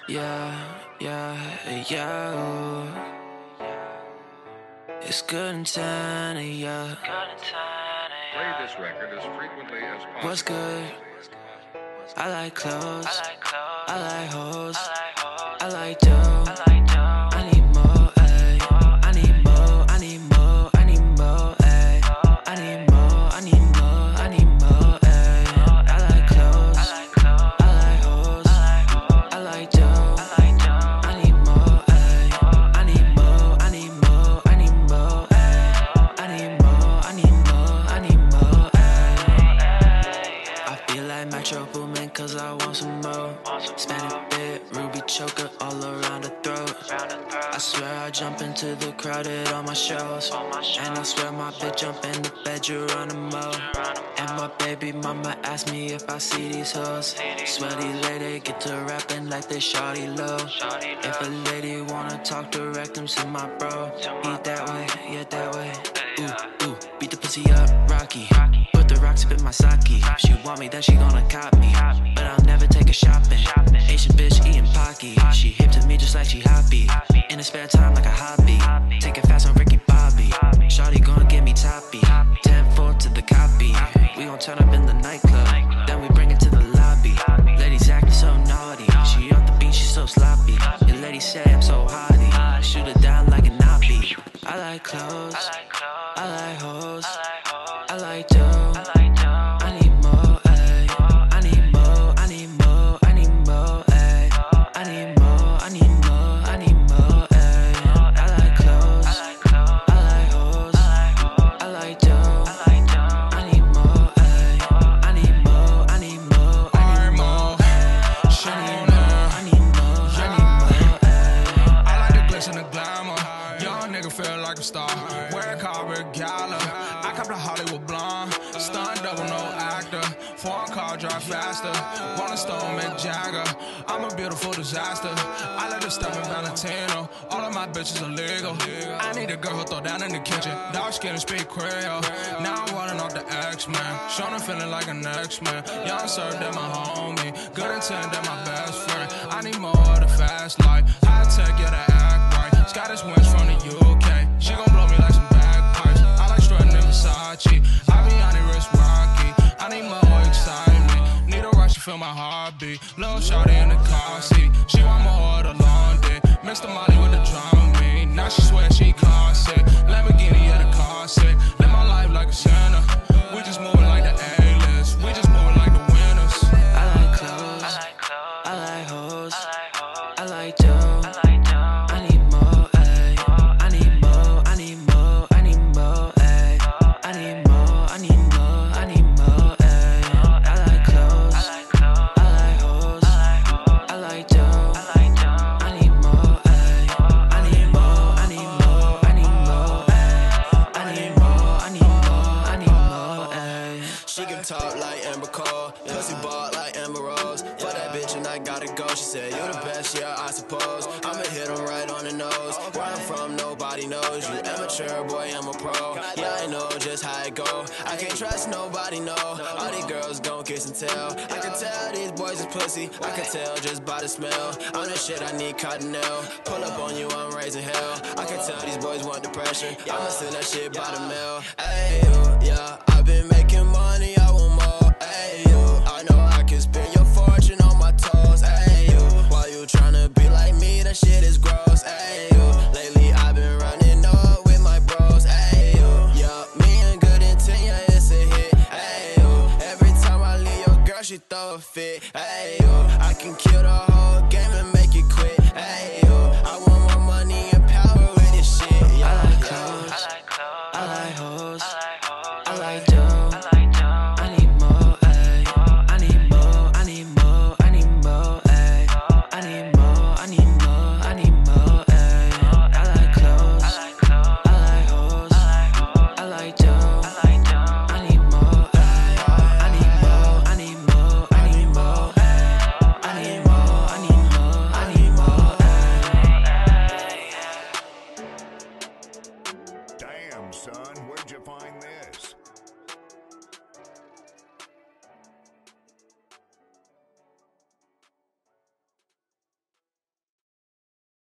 yeah. It's good and tan, yeah. Play this record as frequently as possible. What's good? I like clothes. I like hoes. I like dough. I need more, ayy. I need more, I need more, I need more, ayy. I need more, I need more, I need more, ayy. I like clothes. I like hoes. I like dough. I need more, ayy. I need more, I need more, I need more, ayy. I need more, I need more, I need more, ayy. I feel like Metro Boomin' cause I want some more. Spanish bit, ruby choker all around the throat. I swear I jump into the crowded on my shows. And I swear my bitch jump in the bed, Geronimo. And my baby mama asked me if I see these hoes. Swear these ladies get to rapping like they shawty low. If a lady wanna talk direct them to my bro. Eat that way, yeah that way. Ooh, beat the pussy up, Rocky. Put the rocks up in my sake. She want me, then she gonna cop me. But I'll never take her shopping. Asian bitch eating Pocky. She hip to me just like she happy. In her spare time like a hobby. Take it fast on Ricky Bobby. Shawty gonna get me toppy. 10-4 to the copy. We gon' turn up in the nightclub. Then we bring it to the lobby. Ladies acting so naughty. She off the beat, she so sloppy. Your lady say I'm so hottie. Shoot her down like a nappy. I like clothes. I like hoes. I like dough. I need more, ayy. I need more, I need more, I need more, ayy. I need more, I need more, I need more, ayy. I like clothes. I like hoes. I like dough. I need more, ayy. I need more, I need more, I need more, ayy. Shonen. I need more, I need more, ayy. I like the glitz and the glamour. Young nigga feel like a star. Wear 𝘂𝗵𝗶𝗀𝗏. I cop the Hollywood blonde. Stunt double, no actor. Foreign car drive faster. Wanna stone Mick Jagger. I'm a beautiful disaster. I let her step in Valentino. All of my bitches are legal. I need a girl who throw down in the kitchen. Dark skin and speak Creole. Now I'm running off the X-Men. Shonen feeling like an X-Men. Young sir, that my homie. Good intent, that my best friend. I need more of the fast life. High tech, yeah, the act right. Scottish winds from the UK. She gon' blow me like some bagpipes. I like strutting in Versace. I be on the wrist Rocky. I need more excitement. Need a rush to feel my heartbeat. Little shawty in the car seat. She want more of the long dick. Mix the molly with the drum beat. Now she swear she car sick. Lamborghini at the car sick. Live my life like a sinner. We just moving like the A-list. We just moving like the winners. I like clothes. I like hoes. I like dough. I need more, ayy. I need more, I need more, I need more, ayy. I need more, I need more, I need more, ayy. I like clothes. I like hoes. I like dough. I need more, ayy. I need more, I need more, I need more, ayy. I need more, I need more, I need more, ayy. She can talk like 𝘂𝗵𝗁, pussy ball like Amber Rose. Fuck that bitch and I gotta go. She said you the best, yeah I suppose. I'ma hit him right on the nose. Where I'm from, nobody knows. You amateur, boy, I'm a pro. Yeah, I know just how it go. I can't trust nobody, no. All these girls gon' kiss and tell. I can tell these boys is pussy. I can tell just by the smell. I'm the shit, I need 𝘂𝗽𝗹. Pull up on you, I'm raising hell. I can tell these boys want the pressure. I'ma send that shit by the mail. Ayy, yeah.